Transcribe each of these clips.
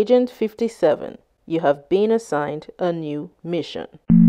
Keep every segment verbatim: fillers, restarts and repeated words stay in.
Agent fifty-seven, you have been assigned a new mission.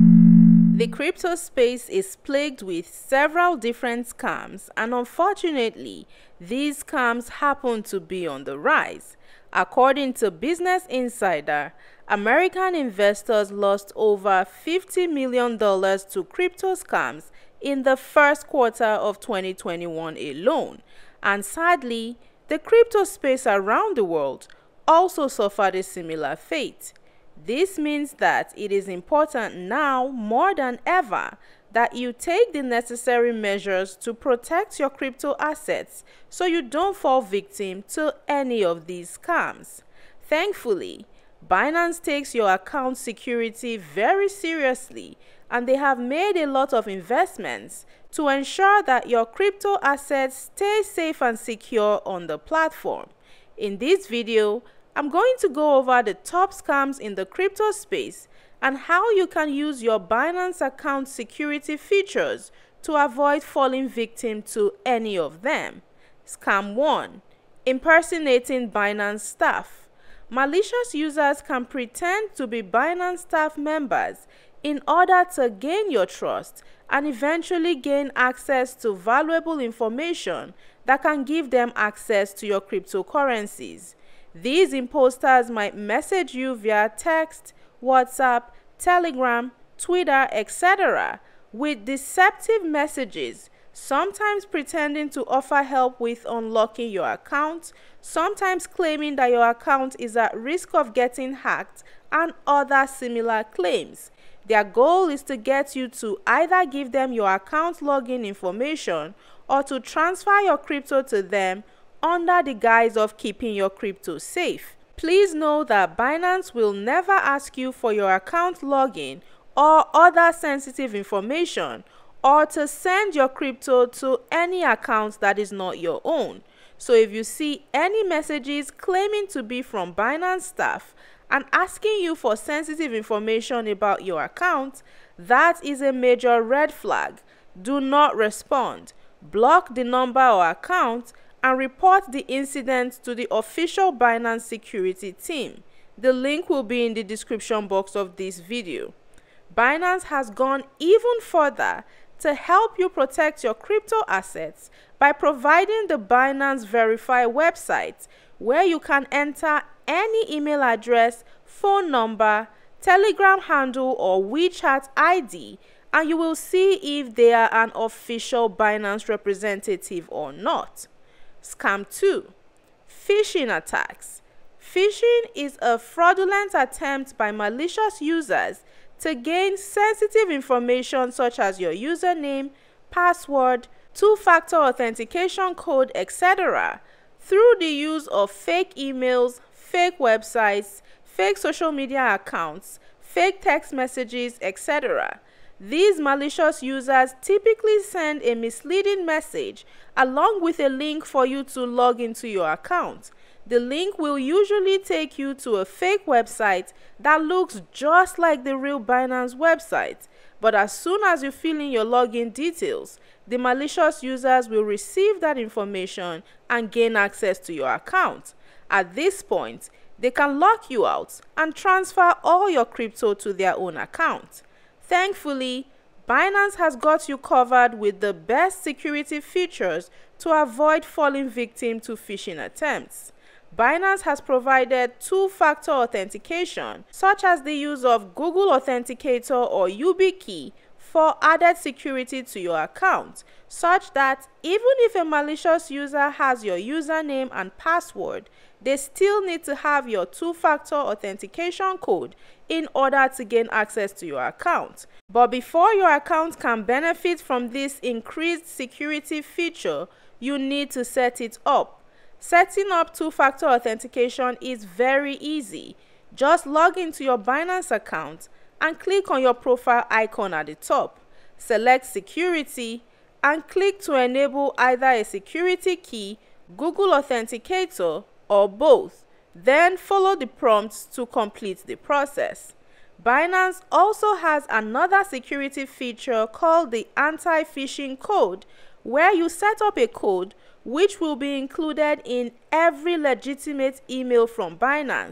The crypto space is plagued with several different scams, and unfortunately, these scams happen to be on the rise. According to Business Insider, American investors lost over fifty million dollars to crypto scams in the first quarter of twenty twenty-one alone, and sadly, the crypto space around the world also suffered a similar fate. This means that it is important now more than ever that you take the necessary measures to protect your crypto assets so you don't fall victim to any of these scams. Thankfully, Binance takes your account security very seriously, and they have made a lot of investments to ensure that your crypto assets stay safe and secure on the platform. In this video, I'm going to go over the top scams in the crypto space and how you can use your Binance account security features to avoid falling victim to any of them. Scam one. Impersonating Binance staff. Malicious users can pretend to be Binance staff members in order to gain your trust and eventually gain access to valuable information that can give them access to your cryptocurrencies. These imposters might message you via text, WhatsApp, Telegram, Twitter, et cetera with deceptive messages, sometimes pretending to offer help with unlocking your account, sometimes claiming that your account is at risk of getting hacked, and other similar claims. Their goal is to get you to either give them your account login information or to transfer your crypto to them under the guise of keeping your crypto safe. Please know that Binance will never ask you for your account login or other sensitive information, or to send your crypto to any account that is not your own. So if you see any messages claiming to be from Binance staff and asking you for sensitive information about your account, that is a major red flag. Do not respond. Block the number or account and report the incident to the official Binance security team. The link will be in the description box of this video. Binance has gone even further to help you protect your crypto assets by providing the Binance Verify website, where you can enter any email address, phone number, Telegram handle, or WeChat I D, and you will see if they are an official Binance representative or not. Scam two. Phishing attacks. Phishing is a fraudulent attempt by malicious users to gain sensitive information such as your username, password, two-factor authentication code, et cetera through the use of fake emails, fake websites, fake social media accounts, fake text messages, et cetera. These malicious users typically send a misleading message along with a link for you to log into your account. The link will usually take you to a fake website that looks just like the real Binance website. But as soon as you fill in your login details, the malicious users will receive that information and gain access to your account. At this point, they can lock you out and transfer all your crypto to their own account. Thankfully, Binance has got you covered with the best security features to avoid falling victim to phishing attempts. Binance has provided two-factor authentication, such as the use of Google Authenticator or YubiKey, for added security to your account, such that even if a malicious user has your username and password, they still need to have your two-factor authentication code in order to gain access to your account. But before your account can benefit from this increased security feature, you need to set it up. Setting up two-factor authentication is very easy. Just log into your Binance account and click on your profile icon at the top. Select Security and click to enable either a security key, Google Authenticator, or both. Then follow the prompts to complete the process. Binance also has another security feature called the anti-phishing code, where you set up a code which will be included in every legitimate email from Binance.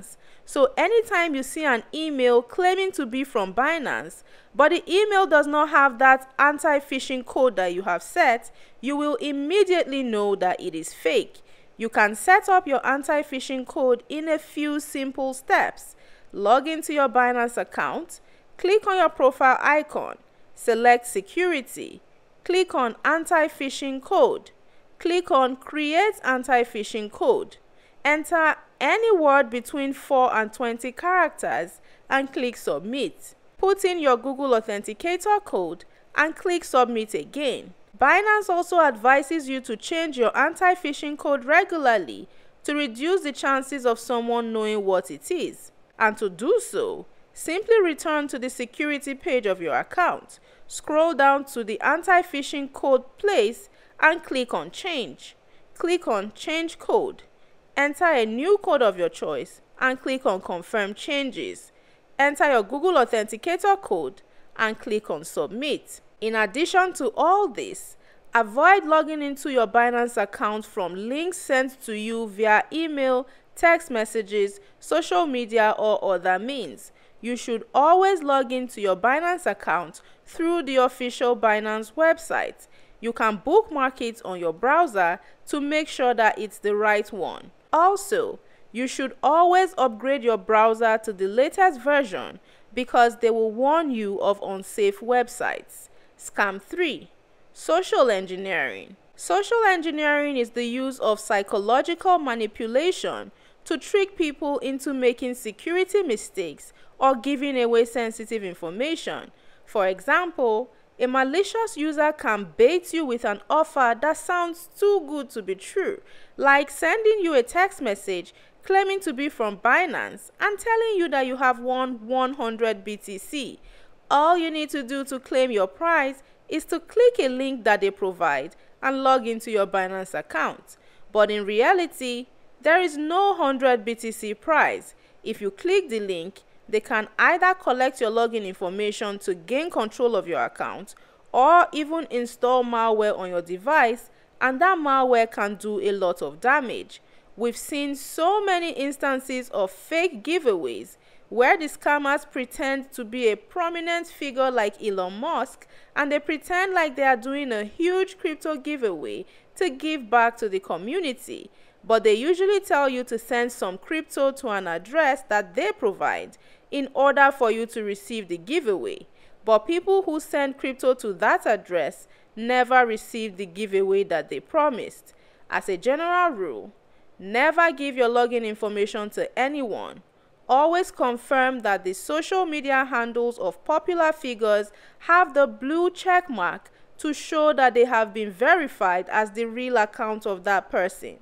So anytime you see an email claiming to be from Binance, but the email does not have that anti-phishing code that you have set, you will immediately know that it is fake. You can set up your anti-phishing code in a few simple steps. Log into your Binance account, click on your profile icon, select Security, click on Anti-phishing Code, click on Create Anti-phishing Code, enter any word between four and twenty characters and click Submit. Put in your Google Authenticator code and click Submit again. Binance also advises you to change your anti-phishing code regularly to reduce the chances of someone knowing what it is. And to do so, simply return to the security page of your account, scroll down to the anti-phishing code place and click on Change. Click on Change Code. Enter a new code of your choice and click on Confirm Changes. Enter your Google Authenticator code and click on Submit. In addition to all this, avoid logging into your Binance account from links sent to you via email, text messages, social media, or other means. You should always log into your Binance account through the official Binance website. You can bookmark it on your browser to make sure that it's the right one. Also, you should always upgrade your browser to the latest version because they will warn you of unsafe websites. Scam three. Social engineering. Social engineering is the use of psychological manipulation to trick people into making security mistakes or giving away sensitive information. For example, a malicious user can bait you with an offer that sounds too good to be true, like sending you a text message claiming to be from Binance and telling you that you have won one hundred B T C. All you need to do to claim your prize is to click a link that they provide and log into your Binance account. But in reality, there is no one hundred B T C prize. If you click the link, they can either collect your login information to gain control of your account or even install malware on your device, and that malware can do a lot of damage. We've seen so many instances of fake giveaways where the scammers pretend to be a prominent figure like Elon Musk, and they pretend like they are doing a huge crypto giveaway to give back to the community. But they usually tell you to send some crypto to an address that they provide in order for you to receive the giveaway. But people who send crypto to that address never receive the giveaway that they promised. As a general rule, never give your login information to anyone. Always confirm that the social media handles of popular figures have the blue check mark to show that they have been verified as the real account of that person.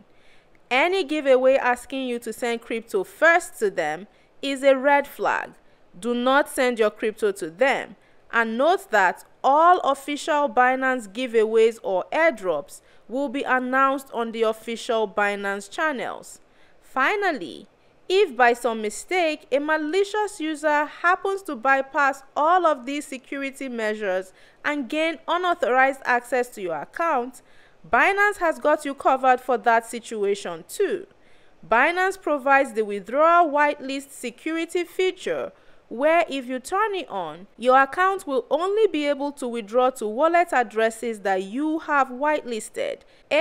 Any giveaway asking you to send crypto first to them is a red flag. Do not send your crypto to them. And note that all official Binance giveaways or airdrops will be announced on the official Binance channels. Finally, if by some mistake a malicious user happens to bypass all of these security measures and gain unauthorized access to your account, Binance has got you covered for that situation too. Binance provides the withdrawal whitelist security feature where if you turn it on, your account will only be able to withdraw to wallet addresses that you have whitelisted,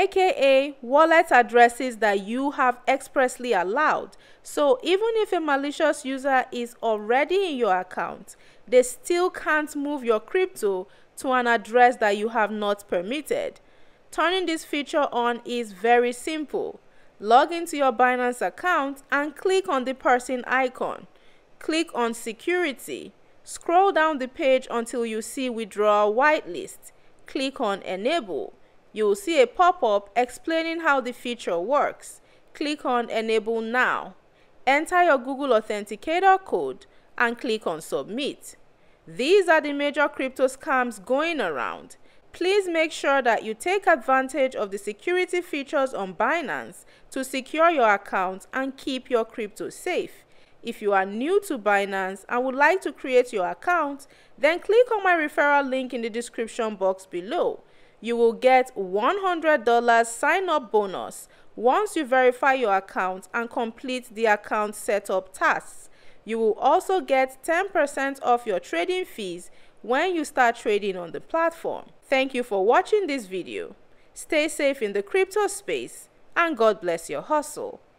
aka wallet addresses that you have expressly allowed. So even if a malicious user is already in your account, they still can't move your crypto to an address that you have not permitted. Turning this feature on is very simple. Log into your Binance account and click on the person icon. Click on Security. Scroll down the page until you see Withdrawal Whitelist. Click on Enable. You will see a pop-up explaining how the feature works. Click on Enable Now. Enter your Google Authenticator code and click on Submit. These are the major crypto scams going around. Please make sure that you take advantage of the security features on Binance to secure your account and keep your crypto safe. If you are new to Binance and would like to create your account, then click on my referral link in the description box below. you will get one hundred dollars sign-up bonus once you verify your account and complete the account setup tasks. You will also get ten percent off your trading fees when you start trading on the platform. Thank you for watching this video. Stay safe in the crypto space and God bless your hustle.